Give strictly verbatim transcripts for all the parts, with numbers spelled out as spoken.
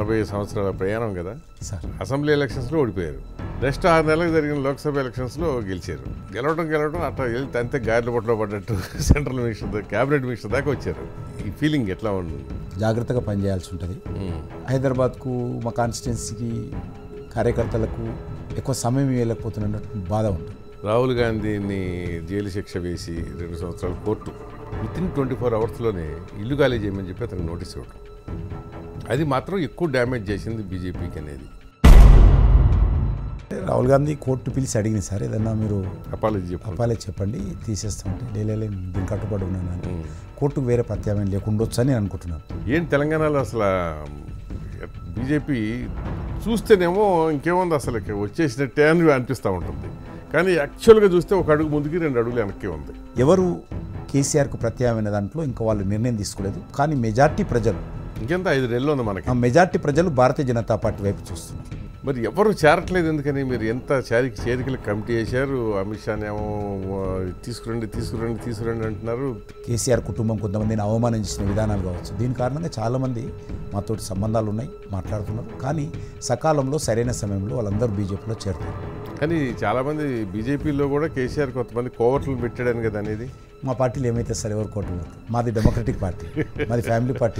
నలభై సంవత్సరాల ప్రయాణం కదా సార్. అసెంబ్లీ ఎలక్షన్స్లో ఓడిపోయారు. నెక్స్ట్ ఆరు నెలలకు జరిగిన లోక్సభ ఎలక్షన్స్లో గెలిచారు. గెలవడం గెలవడం అట్లా వెళ్తే అంతే గాడిలో పొట్టలో పడ్డట్టు సెంట్రల్ మినిస్టర్ క్యాబినెట్ మినిస్టర్ దాకా వచ్చారు. ఈ ఫీలింగ్ ఎట్లా ఉంది? జాగ్రత్తగా పనిచేయాల్సి ఉంటుంది. హైదరాబాద్కు మా కాన్స్టిట్యున్సీకి కార్యకర్తలకు ఎక్కువ సమయం ఇవ్వలేకపోతున్నట్టు బాధ ఉంటుంది. రాహుల్ గాంధీని జైలు శిక్ష వేసి రెండు సంవత్సరాలు court with in twenty four అవర్స్లోనే ఇల్లు ఖాళీ చేయమని చెప్పి అతనికి నోటీస్ ఇవ్వడం, అది మాత్రం ఎక్కువ డ్యామేజ్ చేసింది బీజేపీకి అనేది. రాహుల్ గాంధీ కోర్టు పిలిచి అడిగింది సార్, ఏదన్నా మీరు అపాలజీ చెప్పండి అపాలజీ చెప్పండి తీసేస్తామంటే లేలే దీనికి కట్టుబడి ఉన్నాను అంటే కోర్టుకు వేరే ప్రత్యామ్నాయం లేకుండొచ్చు అని నేను అనుకుంటున్నాను. ఏంటి తెలంగాణలో అసలు బీజేపీ చూస్తేనేమో ఇంకేముంది అసలు వచ్చేసినట్టే అని అనిపిస్తూ ఉంటుంది, కానీ యాక్చువల్గా చూస్తే ఒక అడుగు ముందుకి రెండు అడుగులు వెనక్కి ఉంది. ఎవరు కేసీఆర్కు ప్రత్యామ్నాయ దాంట్లో ఇంకా వాళ్ళు నిర్ణయం తీసుకోలేదు, కానీ మెజార్టీ ప్రజలు ఇంకెంత ఐదు నెలలు ఉంది మనకి, ఆ మెజార్టీ ప్రజలు భారతీయ జనతా పార్టీ వైపు చూస్తున్నారు. మరి ఎవరు చేరట్లేదు ఎందుకని? మీరు ఎంత చేరిక చేరికలు కమిటీ చేశారు, అమిత్ షానేమో తీసుకురండి తీసుకురండి తీసుకురండి అంటున్నారు. కేసీఆర్ కుటుంబం కొంతమందిని అవమానం చేసిన విధానాలు కావచ్చు, దీని కారణంగా చాలామంది మాతోటి సంబంధాలు ఉన్నాయి, మాట్లాడుతున్నారు, కానీ సకాలంలో సరైన సమయంలో వాళ్ళందరూ బీజేపీలో చేరుతారు. కానీ చాలామంది బీజేపీలో కూడా కేసీఆర్ కొంతమంది కోవర్ట్లు పెట్టాడని కదా అనేది. మా పార్టీలో ఏమైతే సార్ ఎవరు కోట్లు, మాది డెమోక్రటిక్ పార్టీ, మాది ఫ్యామిలీ పార్టీ.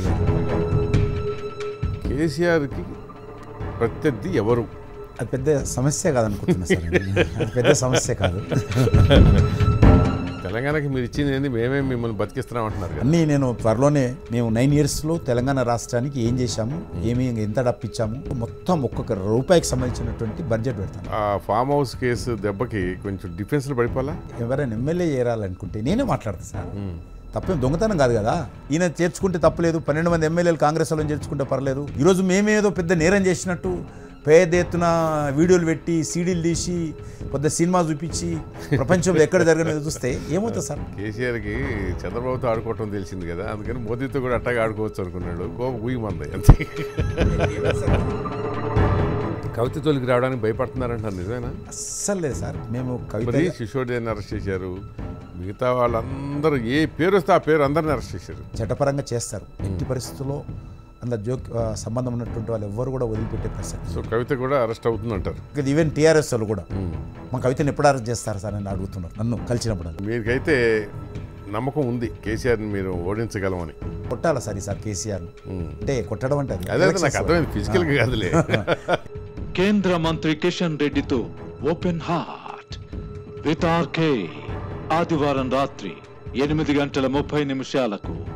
కేసీఆర్కి ప్రత్యర్థి ఎవరు? అది పెద్ద సమస్య కాదనుకుంటున్నా సార్, అది పెద్ద సమస్య కాదు. తెలంగాణకి మీరు ఇచ్చింది ఏంది? మేమే మిమ్మల్ని బతికిస్తున్నాం అంటున్నారు. అన్నీ నేను త్వరలోనే మేము నైన్ ఇయర్స్లో తెలంగాణ రాష్ట్రానికి ఏం చేశాము, ఏమి ఎంత డప్పిచ్చాము, మొత్తం ఒక్కొక్క రూపాయికి సంబంధించినటువంటి బడ్జెట్ పెడతాను. ఆ ఫామ్ హౌస్ కేసు దెబ్బకి కొంచెం డిఫెన్స్లో పడిపోవాలా? ఎవరైనా ఎమ్మెల్యే చేరాలనుకుంటే నేనే మాట్లాడతాను సార్, తప్పేం దొంగతనం కాదు కదా. ఈయన చేర్చుకుంటే తప్పలేదు, పన్నెండు మంది ఎమ్మెల్యేలు కాంగ్రెస్ వాళ్ళని చేర్చుకుంటే పర్లేదు. ఈరోజు మేమేదో పెద్ద నేరం చేసినట్టు పేద ఎత్తున వీడియోలు పెట్టి సీడీలు తీసి పెద్ద సినిమా చూపించి ప్రపంచంలో ఎక్కడ జరగలేదు చూస్తే ఏమవుతుంది సార్? కేసీఆర్కి చంద్రబాబుతో ఆడుకోవటం తెలిసింది కదా, అందుకని మోదీతో కూడా అట్టాగా ఆడుకోవచ్చు అనుకున్నాడు. కోప గుయ్యమంది అంతే. కవిత తోలికి రావడానికి భయపడుతున్నారంటారు, నిజమేనా? అస్సలు లేదు సార్. మేము కవిత శిశోడిని అరెస్ట్ చేశారు, మిగతా వాళ్ళందరూ ఏ పేరు వస్తే ఆ పేరు అందరిని అరెస్ట్ చేశారు. చట్టపరంగా చేస్తారు, ఎట్టి పరిస్థితుల్లో అందులో జో సంబంధం ఉన్నటువంటి వాళ్ళు ఎవ్వరు కూడా వదిలిపెట్టే ప్రసక్తి. సో కవిత కూడా అరెస్ట్ అవుతుందంటారు. ఈవెన్ టీఆర్ఎస్ వాళ్ళు కూడా మా కవితని ఎప్పుడు అరెస్ట్ చేస్తారు సార్ అని అడుగుతున్నారు నన్ను కలిసినప్పుడు. మీకైతే నమ్మకం ఉంది కేసీఆర్ని మీరు ఓడించగలమని? కొట్టాలా సార్ ఈసారి కేసీఆర్ అంటే కొట్టడం అంటే అదే నాకు అర్థమైంది, ఫిజికల్ గా కాదులే. కేంద్ర మంత్రి కిషన్ రెడ్డితో ఓపెన్ హార్ట్ విత్ ఆర్కే ఆదివారం రాత్రి ఎనిమిది గంటల ముప్పై నిమిషాలకు.